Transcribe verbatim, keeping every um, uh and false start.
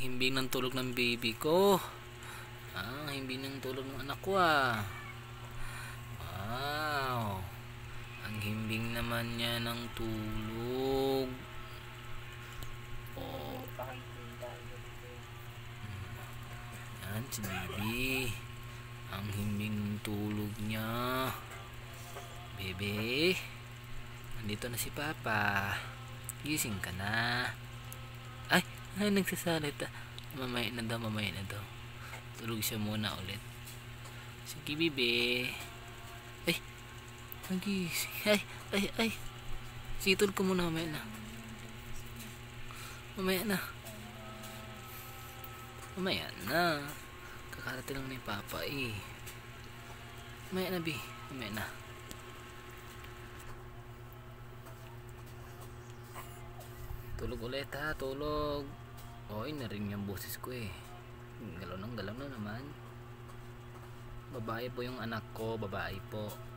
himbing ng tulog ng baby ko. Ah, himbing ng tulog ng anak ko ah. Wow. Ang himbing naman niya ng tulog. Oh. Yan si baby. Ang himbing ng tulog niya. Bebe. Nandito na si Papa. Gising ka na. Ay, ay nagsasalita. Mamaya na daw, mamaya na daw. Tulog siya muna ulit. Sige, bebe. Ay, nagising. Ay, ay, ay. Sige, tulog ko muna, mamaya na. Mamaya na. Mamaya na. Kakarating lang ni Papa eh. Mamaya na, bi. Mamaya na. Tulog ulit ha, tulog. Oy, narinig yung boses ko eh. Galaw ng galaw na naman. Babae po yung anak ko, babae po.